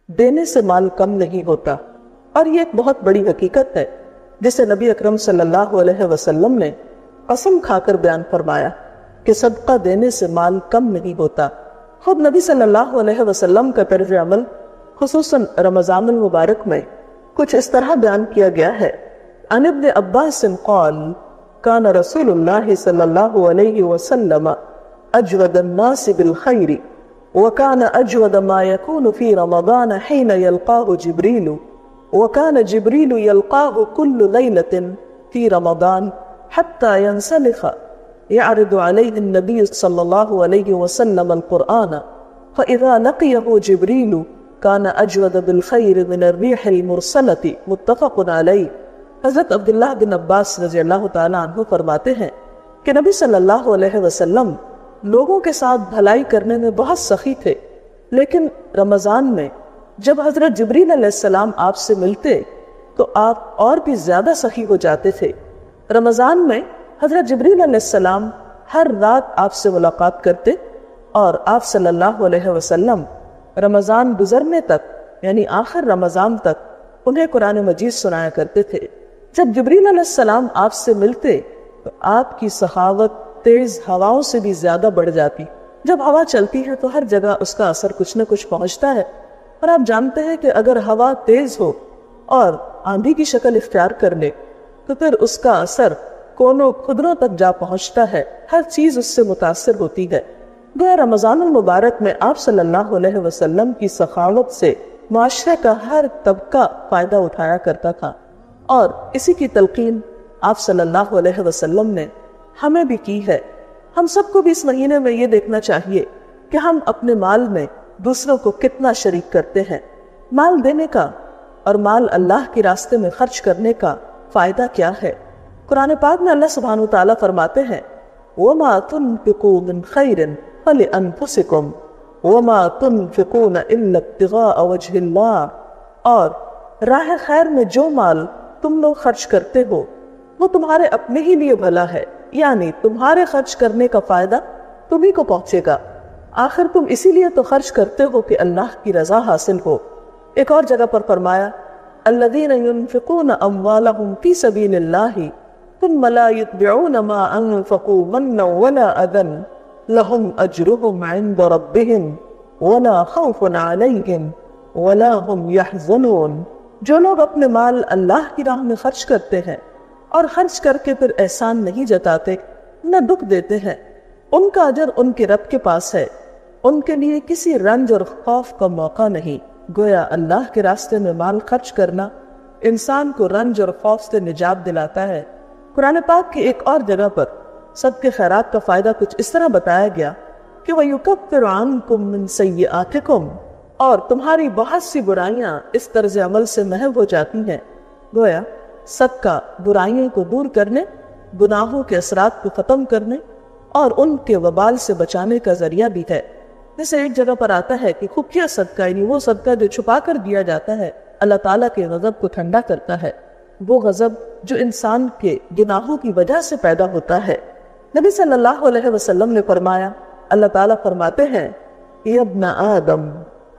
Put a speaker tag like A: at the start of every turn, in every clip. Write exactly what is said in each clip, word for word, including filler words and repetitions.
A: دینے سے مال کم نہیں ہوتا، اور یہ ایک بہت بڑی حقیقت ہے جسے نبی اکرم صلی اللہ علیہ وسلم نے قسم کھا کر بیان فرمایا کہ صدقہ دینے سے مال کم نہیں ہوتا۔ خود نبی صلی اللہ علیہ وسلم کا طرز عمل خصوصاً رمضان المبارک میں کچھ اس طرح بیان کیا گیا ہے۔ عن ابن عباس قال كان رسول اللہ صلی اللہ علیہ وسلم اجود الناس بالخیر وكان اجود ما يكون في رمضان حين يلقاه جبريل وكان جبريل يلقاه كل ليلة في رمضان حتى ينسلخ يعرض عليه النبي صلى الله عليه وسلم القرآن فإذا لقيه جبريل كان أجود بالخير من الريح المرسلة متفق عليه۔ حضرت عبداللہ بن عباس رضی اللہ تعالیٰ عنہ فرماتے ہیں کہ نبی صلی اللہ علیہ وسلم لوگوں کے ساتھ بھلائی کرنے میں بہت سخی تھے، لیکن رمضان میں جب حضرت جبریل علیہ السلام آپ سے ملتے تو آپ اور بھی زیادہ سخی ہو جاتے تھے۔ رمضان میں حضرت جبریل علیہ السلام ہر رات آپ سے ملاقات کرتے اور آپ صلی اللہ علیہ وسلم رمضان گزرنے تک یعنی آخر رمضان تک انہیں قرآن مجید سنایا کرتے تھے۔ جب جبریل علیہ السلام آپ سے ملتے تو آپ کی سخاوت تیز ہواؤں سے بھی زیادہ بڑھ جاتی۔ جب ہوا چلتی ہے تو ہر جگہ اس کا اثر کچھ نہ کچھ پہنچتا ہے، اور آپ جانتے ہیں کہ اگر ہوا تیز ہو اور آندھی کی شکل اختیار کر لے تو پھر اس کا اثر کونوں خدروں تک جا پہنچتا ہے، ہر چیز اس سے متاثر ہوتی ہے۔ گویا رمضان المبارک میں آپ صلی اللہ علیہ وسلم کی سخاوت سے معاشرے کا ہر طبقہ فائدہ اٹھایا کرتا تھا، اور اسی کی تلقین آپ صلی اللہ علیہ وسلم نے ہمیں بھی کی ہے۔ ہم سب کو بھی اس مہینے میں یہ دیکھنا چاہیے کہ ہم اپنے مال میں دوسروں کو کتنا شریک کرتے ہیں۔ مال دینے کا اور مال اللہ کے راستے میں خرچ کرنے کا فائدہ کیا ہے؟ قرآن پاک میں اللہ سبحانہ وتعالیٰ فرماتے ہیں وَمَا تُنْفِقُوا مِنْ خَيْرٍ فَلِأَنفُسِكُمْ وَمَا تُنْفِقُونَ إِلَّا ابْتِغَاءَ وَجْهِ اللَّهِ، اور راہ خیر میں جو مال تم لوگ خرچ کرتے ہو وہ تمہارے اپنے ہی لیے بھلا ہے، یعنی تمہارے خرچ کرنے کا فائدہ تمہیں کو پہنچے گا، آخر تم اسی لیے تو خرچ کرتے ہو کہ اللہ کی رضا حاصل ہو۔ ایک اور جگہ پر فرمایا الَّذِينَ يُنْفِقُونَ أَمْوَالَهُمْ فِي سَبِيلِ اللَّهِ ثُمَّ لَا يُتْبِعُونَ مَا أَنفَقُوا مَنًّا وَلَا أَذًى لَهُمْ أَجْرُهُمْ عِنْدَ رَبِّهِمْ وَلَا خَوْفٌ عَلَيْهِمْ وَلَا هُمْ يَحْزَنُونَ۔ جو لوگ اپنے مال اللہ کی راہ میں خرچ کرتے ہیں اور خرچ کر کے پھر احسان نہیں جتاتے نہ دکھ دیتے ہیں، ان کا اجر ان کے رب کے پاس ہے، ان کے لیے کسی رنج اور خوف کا موقع نہیں۔ گویا اللہ کے راستے میں مال خرچ کرنا انسان کو رنج اور خوف سے نجات دلاتا ہے۔ قرآن پاک کی ایک اور جگہ پر صدقے خیرات کا فائدہ کچھ اس طرح بتایا گیا کہ وَيُكَفِّرُ عَنْكُم مِّن سَيِّئَاتِكُمْ، اور تمہاری بہت سی برائیاں اس طرز عمل سے محو ہو جاتی ہیں۔ گویا صدقہ برائیوں کو دور کرنے، گناہوں کے اثرات کو ختم کرنے اور ان کے وبال سے بچانے کا ذریعہ بھی ہے۔ جیسے ایک جگہ پر آتا ہے کہ خفیہ صدقہ یعنی وہ صدقہ جو چھپا کر دیا جاتا ہے اللہ تعالیٰ کے غضب کو ٹھنڈا کرتا ہے، وہ غضب جو انسان کے گناہوں کی وجہ سے پیدا ہوتا ہے۔ نبی صلی اللہ علیہ وسلم نے فرمایا، اللہ تعالیٰ فرماتے ہیں یا ابن آدم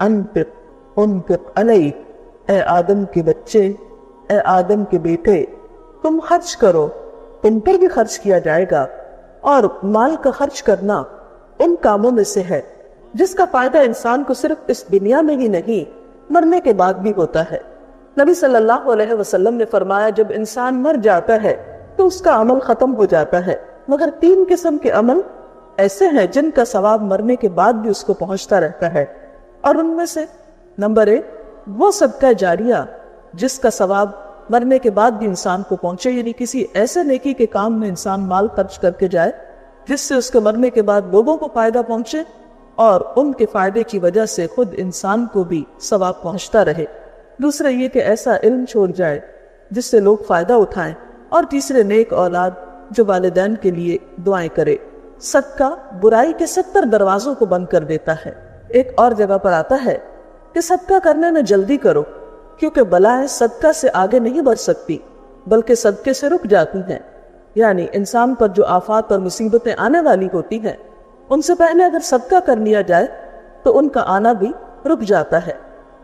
A: انفق انفق علیک، اے آدم کے بچے، اے آدم کے بیٹے، تم خرچ کرو، تم پر بھی خرچ کیا جائے گا۔ اور مال کا خرچ کرنا ان کاموں میں سے ہے جس کا فائدہ انسان کو صرف اس دنیا میں ہی نہیں مرنے کے بعد بھی ہوتا ہے۔ نبی صلی اللہ علیہ وسلم نے فرمایا جب انسان مر جاتا ہے تو اس کا عمل ختم ہو جاتا ہے، مگر تین قسم کے عمل ایسے ہیں جن کا ثواب مرنے کے بعد بھی اس کو پہنچتا رہتا ہے، اور ان میں سے نمبر ایک وہ صدقہ جاریہ جس کا ثواب مرنے کے بعد بھی انسان کو پہنچے، یعنی کسی ایسے نیکی کے کام میں انسان مال خرچ کر کے جائے جس سے اس کے مرنے کے بعد لوگوں کو فائدہ پہنچے اور ان کے فائدے کی وجہ سے خود انسان کو بھی ثواب پہنچتا رہے۔ دوسرے یہ کہ ایسا علم چھوڑ جائے جس سے لوگ فائدہ اٹھائیں، اور تیسرے نیک اولاد جو والدین کے لیے دعائیں کرے۔ صدقہ برائی کے ستر دروازوں کو بند کر دیتا ہے۔ ایک اور جگہ پر آتا ہے کہ صدقہ کرنے میں جلدی کرو کیونکہ بلائیں صدقہ سے آگے نہیں بڑھ سکتی بلکہ صدقے سے رک جاتی ہیں، یعنی انسان پر جو آفات اور مصیبتیں آنے والی ہوتی ہیں ان سے پہلے اگر صدقہ کر لیا جائے تو ان کا آنا بھی رک جاتا ہے۔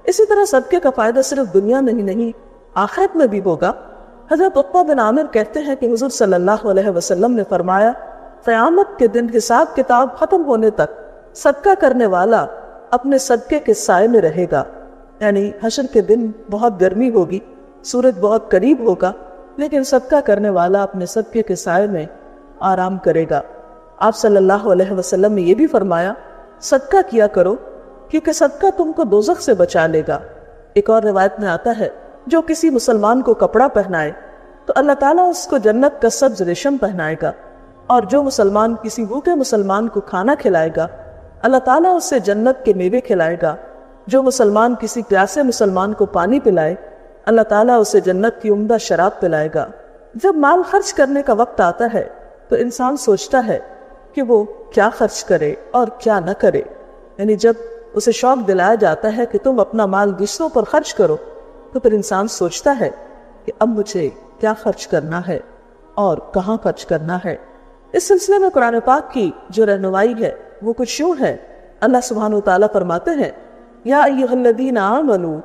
A: اسی طرح صدقے کا فائدہ صرف دنیا میں ہی نہیں آخرت میں بھی ہوگا۔ حضرت عقبہ بن عامر کہتے ہیں کہ حضور صلی اللہ علیہ وسلم نے فرمایا قیامت کے دن حساب کتاب ختم ہونے تک صدقہ کرنے والا اپنے صدقے کے سائے میں رہے گا، یعنی حشر کے دن بہت گرمی ہوگی، سورج بہت قریب ہوگا، لیکن صدقہ کرنے والا اپنے صدقے کے سائے میں آرام کرے گا۔ آپ صلی اللہ علیہ وسلم نے یہ بھی فرمایا صدقہ کیا کرو کیونکہ صدقہ تم کو دوزخ سے بچا لے گا۔ ایک اور روایت میں آتا ہے جو کسی مسلمان کو کپڑا پہنائے تو اللہ تعالیٰ اس کو جنت کا سبز ریشم پہنائے گا، اور جو مسلمان کسی بھوکے مسلمان کو کھانا کھلائے گا اللہ تعالیٰ اس سے جنت کے میوے کھلائے گا۔ جو مسلمان کسی پیاسے مسلمان کو پانی پلائے اللہ تعالیٰ اسے جنت کی عمدہ شراب پلائے گا۔ جب مال خرچ کرنے کا وقت آتا ہے تو انسان سوچتا ہے کہ وہ کیا خرچ کرے اور کیا نہ کرے، یعنی جب اسے شوق دلایا جاتا ہے کہ تم اپنا مال دوسروں پر خرچ کرو تو پھر انسان سوچتا ہے کہ اب مجھے کیا خرچ کرنا ہے اور کہاں خرچ کرنا ہے۔ اس سلسلے میں قرآن پاک کی جو رہنمائی ہے وہ کچھ یوں ہے۔ اللہ سبحانہ وتعالیٰ فرماتے ہیں یا ایھا الذین آمنوا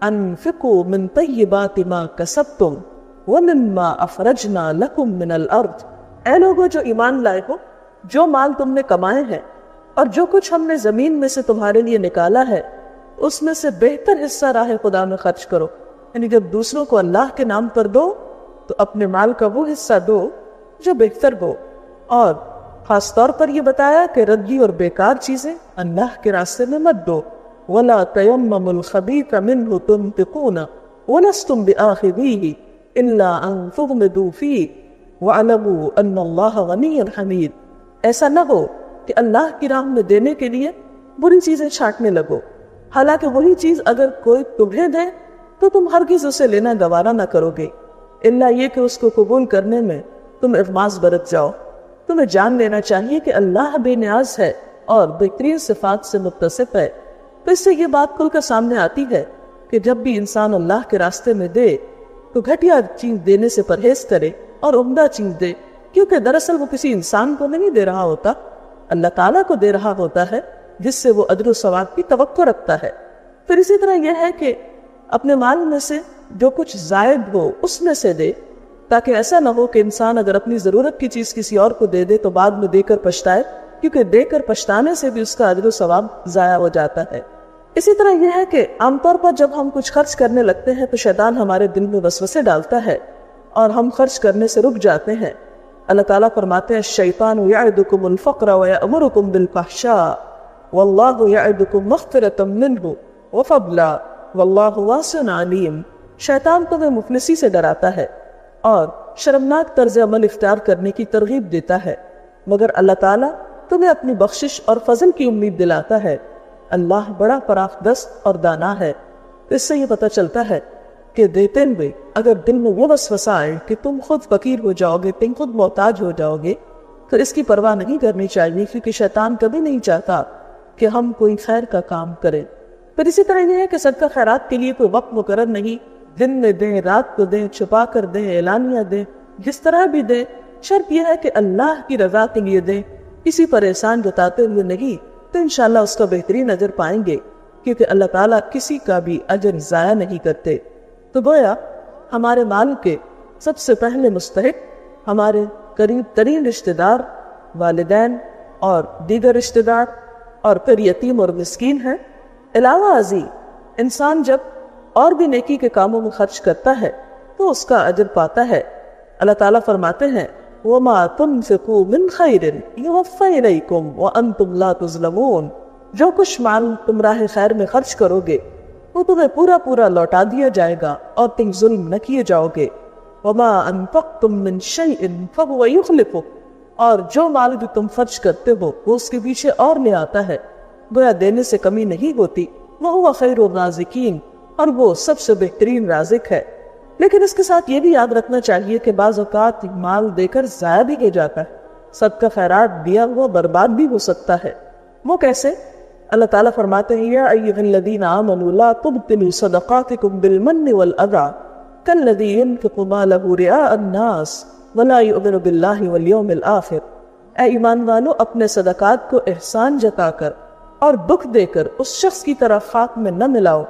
A: انفقوا من طیبات ما کسبتم ومما اخرجنا لکم من الارض، اے لوگو جو ایمان لائے ہو، جو مال تم نے کمائے ہیں اور جو کچھ ہم نے زمین میں سے تمہارے لیے نکالا ہے اس میں سے بہتر حصہ راہ خدا میں خرچ کرو، یعنی جب دوسروں کو اللہ کے نام پر دو تو اپنے مال کا وہ حصہ دو جو بہتر ہو، اور خاص طور پر یہ بتایا کہ ردی اور بیکار چیزیں اللہ کے راستے میں مت دو۔ وَلَا تَيَمَّمُوا الْخَبِيثَ مِنْهُ تُنْفِقُونَ وَلَسْتُمْ بِآخِذِيهِ إِلَّا أَن تُغْمِضُوا فِيهِ وَاعْلَمُوا أَنَّ اللَّهَ غَنِيٌّ حَمِيدٌ، ایسا نہ ہو کہ اللہ کی راہ میں دینے کے لیے بری چیزیں چھانٹنے لگو، حالانکہ وہی چیز اگر کوئی تمہیں دے تو تم ہرگز اسے لینا گوارا نہ کرو گے، الا یہ کہ اس کو قبول کرنے میں تم اغماض برت جاؤ۔ تمہیں جان لینا چاہیے کہ اللہ بے نیاز ہے اور بہترین صفات سے متصف ہے۔ تو اس سے یہ بات کھل کر سامنے آتی ہے کہ جب بھی انسان اللہ کے راستے میں دے تو گھٹیا چیز دینے سے پرہیز کرے اور عمدہ چیز دے، کیونکہ دراصل وہ کسی انسان کو نہیں دے رہا ہوتا، اللہ تعالیٰ کو دے رہا ہوتا ہے جس سے وہ اجر و ثواب کی توقع رکھتا ہے۔ پھر اسی طرح یہ ہے کہ اپنے مال میں سے جو کچھ زائد ہو اس میں سے دے، تاکہ ایسا نہ ہو کہ انسان اگر اپنی ضرورت کی چیز کسی اور کو دے دے تو بعد میں دے کر پچھتائے، کیونکہ دے کر پچھتانے سے بھی اس کا اجر و ثواب ضائع ہو جاتا ہے۔ اسی طرح یہ ہے کہ عام طور پر جب ہم کچھ خرچ کرنے لگتے ہیں تو شیطان ہمارے دل میں وسوسے ڈالتا ہے اور ہم خرچ کرنے سے رک جاتے ہیں۔ اللہ تعالیٰ فرماتے ہیں الشیطان یعدکم الفقر ویأمرکم بالفحشاء واللہ یعدکم مغفرۃ منہ وفضلا واللہ واسع علیم، شیطان تمہیں مفلسی سے ڈراتا ہے اور شرمناک طرز عمل اختیار کرنے کی ترغیب دیتا ہے، مگر اللہ تعالیٰ تمہیں اپنی بخشش اور فضل کی امید دلاتا ہے۔ اللہ بڑا فراخ دست اور دانا ہے۔ اس سے یہ پتہ چلتا ہے کہ دیتے ہوئے اگر دل میں وہ وسوسہ آئے کہ تم خود فقیر ہو جاؤ گے، تم خود محتاج ہو جاؤ گے، تو اس کی پرواہ نہیں کرنی چاہیے، کیونکہ شیطان کبھی نہیں چاہتا کہ ہم کوئی خیر کا کام کریں۔ پھر اسی طرح یہ ہے کہ صدقہ خیرات کے لیے کوئی وقت مقرر نہیں، دن میں دیں، رات کو دیں، چھپا کر دیں، اعلانیہ دیں، جس طرح بھی دیں، شرط یہ ہے کہ اللہ کی رضا کے لیے دیں، کسی پر احسان جتاتے ہوئے نہیں، تو انشاءاللہ اس کا بہترین اجر پائیں گے، کیونکہ اللہ تعالیٰ کسی کا بھی اجر ضائع نہیں کرتے۔ تو گویا ہمارے مال کے سب سے پہلے مستحق ہمارے قریب ترین رشتہ دار، والدین اور دیگر رشتہ دار، اور پھر یتیم اور مسکین ہیں۔ علاوہ ازیں انسان جب اور بھی نیکی کے کاموں میں خرچ کرتا ہے تو اس کا اجر پاتا ہے۔ اللہ تعالیٰ فرماتے ہیں وَمَا تُنْفِقُوا مِنْ خَيْرٍ يُوَفَّ إِلَيْكُمْ وَأَنْتُمْ لَا تُظْلَمُونَ، جو کچھ مال تم راہ خیر میں خرچ کرو گے وہ تمہیں پورا پورا لوٹا دیا جائے گا اور تم ظلم نہ کیے جاؤ گے۔ وَمَا أَنْفَقْتُم مِّن شَيْءٍ فَهُوَ يُخْلِفُهُ، اور جو مال بھی تم خرچ کرتے ہو وہ اس کے پیچھے اور لے آتا ہے، گویا دینے سے کمی نہیں ہوتی۔ وَهُوَ خَيْرُ الرَّازِقِينَ، اور وہ سب سے بہترین رازق ہے۔ لیکن اس کے ساتھ یہ بھی یاد رکھنا چاہیے کہ بعض اوقات مال دے کر ضائع بھی ہو جاتا ہے، صدقہ خیرات دیا ہوا برباد بھی ہو سکتا ہے۔ وہ کیسے؟ اللہ تعالیٰ فرماتے ہیں یا ایھا الذین آمنوا لا تبطلوا صدقاتکم بالمن والأذى کالذی ينفق مالہ رئاء الناس ولا یؤمن باللہ والیوم الآخر، اے ایمان والو اپنے صدقات کو احسان جتا کر اور دکھ دے کر اس شخص کی طرح خاک میں نہ ملاؤ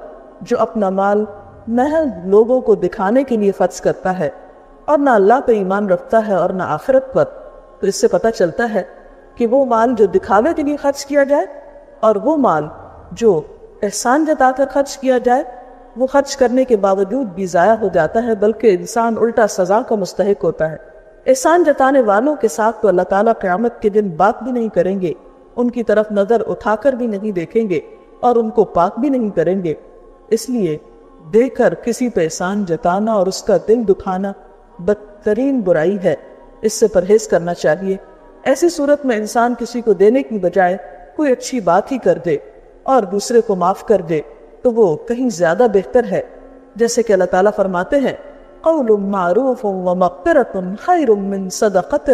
A: جو اپنا مال محض لوگوں کو دکھانے کے لیے خرچ کرتا ہے اور نہ اللہ پہ ایمان رکھتا ہے اور نہ آخرت پر، تو اس سے پتہ چلتا ہے کہ وہ مال جو دکھاوے کے لیے خرچ کیا جائے اور وہ مال جو احسان جتا کر خرچ کیا جائے وہ خرچ کرنے کے باوجود بھی ضائع ہو جاتا ہے، بلکہ انسان الٹا سزا کا مستحق ہوتا ہے۔ احسان جتانے والوں کے ساتھ تو اللہ تعالیٰ قیامت کے دن بات بھی نہیں کریں گے، ان کی طرف نظر اٹھا کر بھی نہیں دیکھیں گے اور ان کو پاک بھی نہیں کریں گے۔ اس لیے دیکھ کر کسی پہ احسان جتانا اور اس کا دل دکھانا بدترین برائی ہے، اس سے پرہیز کرنا چاہیے۔ ایسی صورت میں انسان کسی کو دینے کی بجائے کوئی اچھی بات ہی کر دے اور دوسرے کو معاف کر دے تو وہ کہیں زیادہ بہتر ہے، جیسے کہ اللہ تعالیٰ فرماتے ہیں قول معروف ومغفرۃ خیر من صدقۃ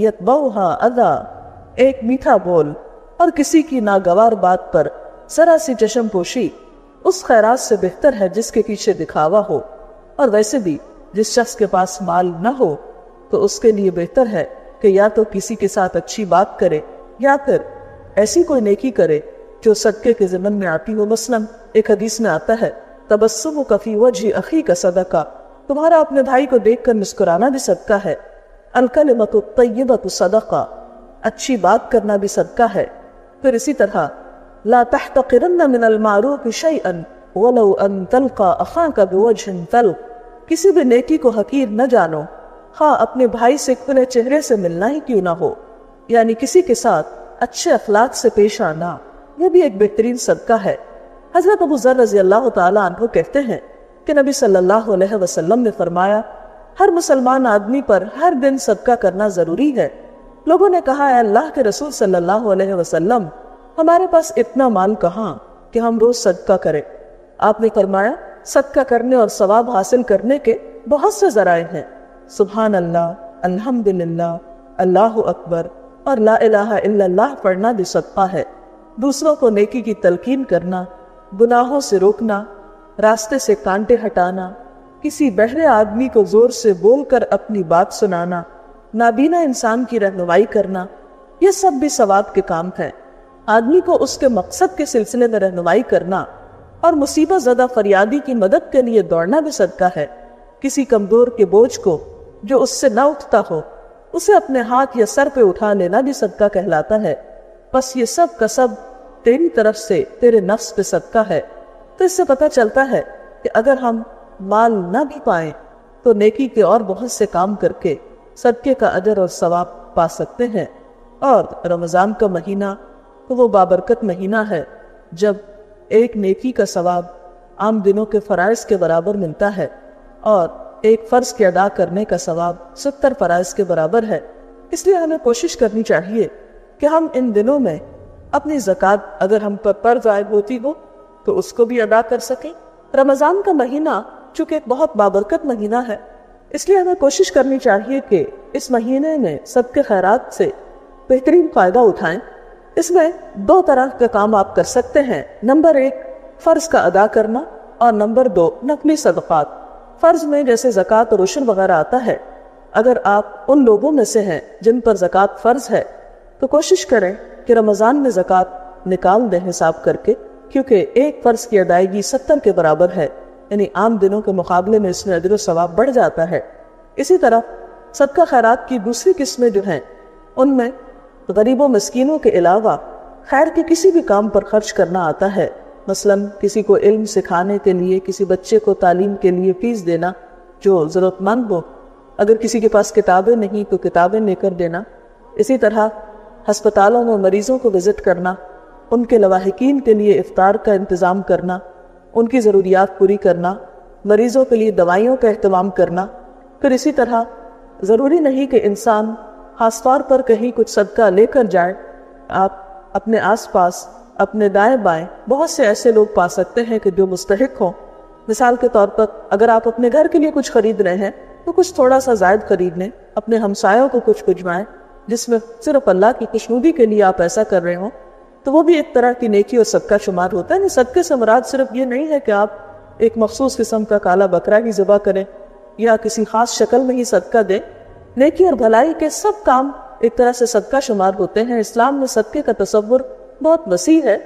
A: یتبعها اذی، ایک میٹھا بول اور کسی کی ناگوار بات پر ذرا سی چشم پوشی اس خیرات سے بہتر ہے جس کے پیچھے دکھاوا ہو۔ اور ویسے بھی جس شخص کے پاس مال نہ ہو تو اس کے لیے بہتر ہے کہ یا تو کسی کے ساتھ اچھی بات کرے یا پھر ایسی کوئی نیکی کرے جو صدقے کے ضمن میں آتی ہو۔ مثلاً ایک حدیث میں آتا ہے تبسمک فی وجہ اخیک صدقہ، تمہارا اپنے بھائی کو دیکھ کر مسکرانا بھی صدقہ ہے۔ الکلمۃ الطیبۃ صدقہ، اچھی بات کرنا بھی صدقہ ہے۔ پھر اسی طرح لا تحتقرن من المعروف شیئا ولو ان تلقى اخاک بوجہ طلق، کسی بھی نیکی کو حقیر نہ جانو، خواہ اپنے بھائی سے کھلے چہرے سے ملنا ہی کیوں نہ ہو، یعنی کسی کے ساتھ اچھے اخلاق سے پیش آنا، یہ بھی ایک بہترین صدقہ ہے۔ حضرت ابو ذر رضی اللہ تعالیٰ عنہ کہتے ہیں کہ نبی صلی اللہ علیہ وسلم نے فرمایا ہر مسلمان آدمی پر ہر دن صدقہ کرنا ضروری ہے۔ لوگوں نے کہا اے اللہ کے رسول صلی اللہ علیہ وسلم، ہمارے پاس اتنا مال کہاں کہ ہم روز صدقہ کریں؟ آپ نے فرمایا صدقہ کرنے اور ثواب حاصل کرنے کے بہت سے ذرائع ہیں۔ سبحان اللہ، الحمدللہ، اللہ اکبر اور لا الہ الا اللہ پڑھنا بھی صدقہ ہے۔ دوسروں کو نیکی کی تلقین کرنا، گناہوں سے روکنا، راستے سے کانٹے ہٹانا، کسی بہرے آدمی کو زور سے بول کر اپنی بات سنانا، نابینا انسان کی رہنمائی کرنا، یہ سب بھی ثواب کے کام ہیں۔ آدمی کو اس کے مقصد کے سلسلے میں رہنمائی کرنا اور مصیبت زدہ فریادی کی مدد کے لیے دوڑنا بھی صدقہ ہے۔ کسی کمزور کے بوجھ کو جو اس سے نہ اٹھتا ہو اسے اپنے ہاتھ یا سر پہ اٹھا لینا بھی صدقہ کہلاتا ہے۔ بس یہ سب کا سب تیری طرف سے تیرے نفس پہ صدقہ ہے۔ تو اس سے پتہ چلتا ہے کہ اگر ہم مال نہ بھی پائیں تو نیکی کے اور بہت سے کام کر کے صدقے کا اجر اور ثواب پا سکتے ہیں۔ اور رمضان کا مہینہ تو وہ بابرکت مہینہ ہے جب ایک نیکی کا ثواب عام دنوں کے فرائض کے برابر ملتا ہے اور ایک فرض کے ادا کرنے کا ثواب ستر فرائض کے برابر ہے۔ اس لیے ہمیں کوشش کرنی چاہیے کہ ہم ان دنوں میں اپنی زکوٰۃ اگر ہم پر فرض عائد ہوتی ہو تو اس کو بھی ادا کر سکیں۔ رمضان کا مہینہ چونکہ ایک بہت بابرکت مہینہ ہے، اس لیے ہمیں کوشش کرنی چاہیے کہ اس مہینے میں صدقے خیرات سے بہترین فائدہ اٹھائیں۔ اس میں دو طرح کا کام آپ کر سکتے ہیں، نمبر ایک فرض کا ادا کرنا اور نمبر دو نفلی صدقات۔ فرض میں جیسے زکوٰۃ اور عشر وغیرہ آتا ہے، اگر آپ ان لوگوں میں سے ہیں جن پر زکوٰۃ فرض ہے تو کوشش کریں کہ رمضان میں زکوٰۃ نکال دیں حساب کر کے، کیونکہ ایک فرض کی ادائیگی ستر کے برابر ہے، یعنی عام دنوں کے مقابلے میں اس میں اجر و ثواب بڑھ جاتا ہے۔ اسی طرح صدقہ خیرات کی دوسری قسمیں جو ہیں ان میں غریبوں مسکینوں کے علاوہ خیر کے کسی بھی کام پر خرچ کرنا آتا ہے۔ مثلاً کسی کو علم سکھانے کے لیے، کسی بچے کو تعلیم کے لیے فیس دینا جو ضرورت مند ہو، اگر کسی کے پاس کتابیں نہیں تو کتابیں لے کر دینا۔ اسی طرح ہسپتالوں میں مریضوں کو وزٹ کرنا، ان کے لواحقین کے لیے افطار کا انتظام کرنا، ان کی ضروریات پوری کرنا، مریضوں کے لیے دوائیوں کا اہتمام کرنا۔ پھر اسی طرح ضروری نہیں کہ انسان خاص طور پر کہیں کچھ صدقہ لے کر جائے، آپ اپنے آس پاس اپنے دائیں بائیں بہت سے ایسے لوگ پا سکتے ہیں کہ جو مستحق ہوں۔ مثال کے طور پر اگر آپ اپنے گھر کے لیے کچھ خرید رہے ہیں تو کچھ تھوڑا سا زائد خرید لیں، اپنے ہمسایوں کو کچھ بھجوائیں جس میں صرف اللہ کی خوشنودی کے لیے آپ ایسا کر رہے ہوں، تو وہ بھی ایک طرح کی نیکی اور صدقہ شمار ہوتا ہے۔ یعنی صدقے سے مراد صرف یہ نہیں ہے کہ آپ ایک مخصوص قسم کا کالا بکرا ہی ذبح کریں یا کسی خاص شکل میں ہی صدقہ دیں۔ نیکی اور بھلائی کے سب کام ایک طرح سے صدقہ شمار ہوتے ہیں۔ اسلام میں صدقے کا تصور بہت وسیع ہے۔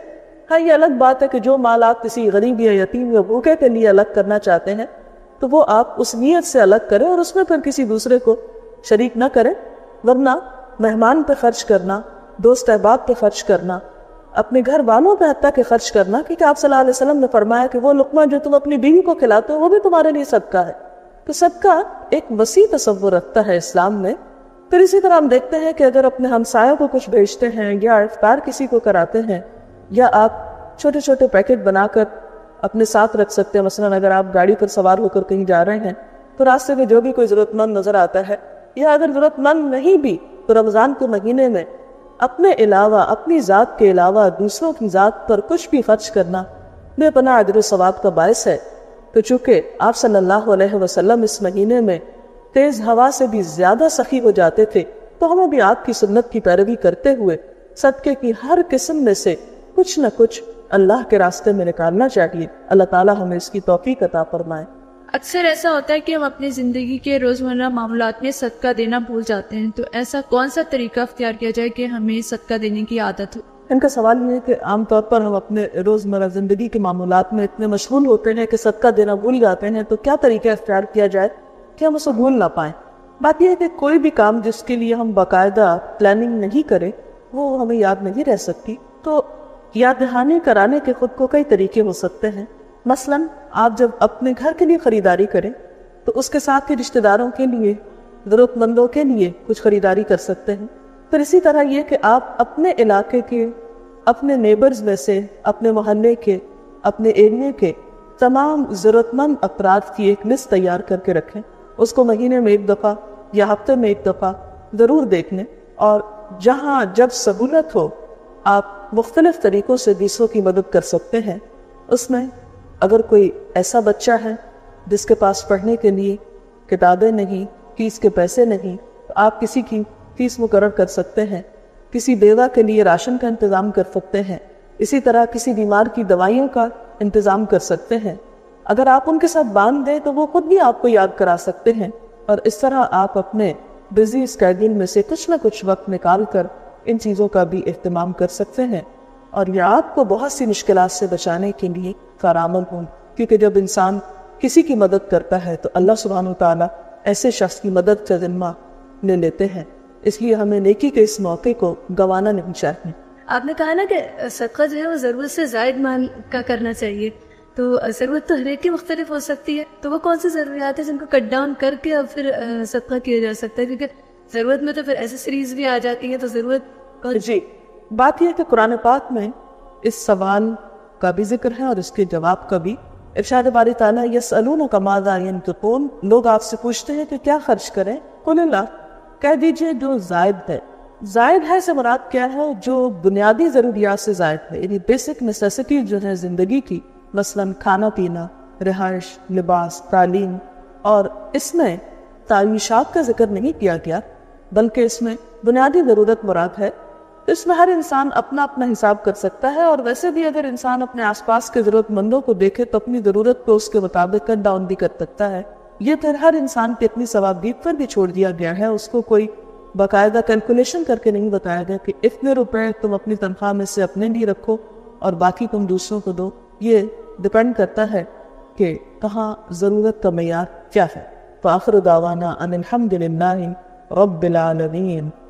A: ہاں یہ الگ بات ہے کہ جو مال آپ کسی غریب یا یتیم یا بھوکے کے لیے الگ کرنا چاہتے ہیں تو وہ آپ اس نیت سے الگ کریں اور اس میں پھر کسی دوسرے کو شریک نہ کریں، ورنہ مہمان پہ خرچ کرنا، دوست احباب پہ خرچ کرنا، اپنے گھر والوں پہ حتیٰ کہ خرچ کرنا، کیونکہ آپ صلی اللہ علیہ وسلم نے فرمایا کہ وہ لقمہ جو تم اپنی بیوی کو کھلاتے ہو وہ بھی تمہارے لیے صدقہ ہے۔ تو صدقہ ایک وسیع تصور رکھتا ہے اسلام میں۔ پھر اسی طرح ہم دیکھتے ہیں کہ اگر اپنے ہمسایوں کو کچھ بھیجتے ہیں یا افطار کسی کو کراتے ہیں، یا آپ چھوٹے چھوٹے پیکٹ بنا کر اپنے ساتھ رکھ سکتے ہیں۔ مثلاً اگر آپ گاڑی پر سوار ہو کر کہیں جا رہے ہیں تو راستے میں جو بھی کوئی ضرورت مند نظر آتا ہے، یا اگر ضرورت مند نہیں بھی تو رمضان کے مہینے میں اپنے علاوہ، اپنی ذات کے علاوہ دوسروں کی ذات پر کچھ بھی خرچ کرنا بے پناہ اجر و ثواب کا باعث ہے۔ تو چونکہ آپ صلی اللہ علیہ وسلم اس مہینے میں تیز ہوا سے بھی زیادہ سخی ہو جاتے تھے، تو ہمیں بھی آپ کی سنت کی پیروی کرتے ہوئے صدقے کی ہر قسم میں سے کچھ نہ کچھ اللہ کے راستے میں نکالنا چاہیے۔ اللہ تعالیٰ ہمیں اس کی توفیق عطا فرمائے۔
B: اکثر ایسا ہوتا ہے کہ ہم اپنی زندگی کے روزمرہ معاملات میں صدقہ دینا بھول جاتے ہیں، تو ایسا کون سا طریقہ اختیار کیا جائے کہ ہمیں صدقہ دینے کی عادت ہو؟
A: ان کا سوال یہ ہے کہ عام طور پر ہم اپنے روزمرہ زندگی کے معاملات میں اتنے مشغول ہوتے ہیں کہ صدقہ دینا بھول جاتے ہیں، تو کیا طریقہ اختیار کیا جائے کہ ہم اسے بھول نہ پائیں؟ بات یہ ہے کہ کوئی بھی کام جس کے لیے ہم باقاعدہ پلاننگ نہیں کریں وہ ہمیں یاد نہیں رہ سکتی، تو یاد دہانی کرانے کے خود کو کئی طریقے ہو سکتے ہیں۔ مثلاً آپ جب اپنے گھر کے لیے خریداری کریں تو اس کے ساتھ ہی رشتہ داروں کے لیے، ضرورت مندوں کے لیے کچھ خریداری کر سکتے ہیں۔ پھر اسی طرح یہ کہ آپ اپنے علاقے کے، اپنے نیبرز میں سے، اپنے محلے کے، اپنے ایریے کے تمام ضرورت مند افراد کی ایک لسٹ تیار کر کے رکھیں، اس کو مہینے میں ایک دفعہ یا ہفتے میں ایک دفعہ ضرور دیکھ لیں، اور جہاں جب سہولت ہو آپ مختلف طریقوں سے دوسروں کی مدد کر سکتے ہیں۔ اس میں اگر کوئی ایسا بچہ ہے جس کے پاس پڑھنے کے لیے کتابیں نہیں، فیس کے پیسے نہیں، تو آپ کسی کی فیس مقرر کر سکتے ہیں، کسی بیوہ کے لیے راشن کا انتظام کر سکتے ہیں، اسی طرح کسی بیمار کی دوائیوں کا انتظام کر سکتے ہیں۔ اگر آپ ان کے ساتھ باندھ دیں تو وہ خود بھی آپ کو یاد کرا سکتے ہیں، اور اس طرح آپ اپنے بزی اسکیڈول میں سے کچھ نہ کچھ وقت نکال کر ان چیزوں کا بھی اہتمام کر سکتے ہیں، اور یہ آپ کو بہت سی مشکلات سے بچانے کے لیے کارآمد ہوں، کیونکہ جب انسان کسی کی مدد کرتا ہے تو اللہ سبحانہ وتعالیٰ ایسے شخص کی مدد کا ذمہ لے لیتے ہیں، اس لیے ہمیں نیکی کے اس موقع کو گنوانا نہیں چاہیے۔
B: آپ نے کہا نا کہ صدقہ جو ہے وہ ضرورت سے زائد مال کا کرنا چاہیے، تو ضرورت تو ہر ایک کی مختلف ہو سکتی ہے، تو وہ کون سی ضروریات ہیں جن کو کٹ ڈاؤن کر کے اب پھر صدقہ کیا جا سکتا ہے؟ کیونکہ ضرورت میں تو پھر ایسیسریز بھی آ جاتی ہیں، تو ضرورت
A: جی بات یہ ہے کہ قرآن پاک میں اس سوال کا بھی ذکر ہے اور اس کے جواب کا بھی۔ ارشاد باری تعالیٰ یسألونک ماذا ینفقون، لوگ آپ سے پوچھتے ہیں کہ کیا خرچ کریں، قل اللہ، کہہ دیجئے جو زائد ہے۔ زائد ہے سے مراد کیا ہے؟ جو بنیادی ضروریات سے زائد ہے، یعنی بیسک نیسیسٹی جو ہے زندگی کی، مثلاً کھانا پینا، رہائش، لباس، تعلیم، اور اس میں تعیشات کا ذکر نہیں کیا گیا بلکہ اس میں بنیادی ضرورت مراد ہے۔ اس میں ہر انسان اپنا اپنا حساب کر سکتا ہے، اور ویسے بھی اگر انسان اپنے آس پاس کے ضرورت مندوں کو دیکھے تو اپنی ضرورت کو اس کے مطابق کٹ ڈاؤن بھی کر سکتا ہے۔ یہ پھر ہر انسان کی اپنی ثوابدید پر بھی چھوڑ دیا گیا ہے، اس کو کوئی باقاعدہ کیلکولیشن کر کے نہیں بتایا گیا کہ اتنے روپے تم اپنی تنخواہ میں سے اپنے لیے رکھو اور باقی تم دوسروں کو دو۔ یہ ڈپینڈ کرتا ہے کہ کہاں ضرورت کا معیار کیا ہے۔ فآخر دعوانا ان الحمد للہ رب العالمین۔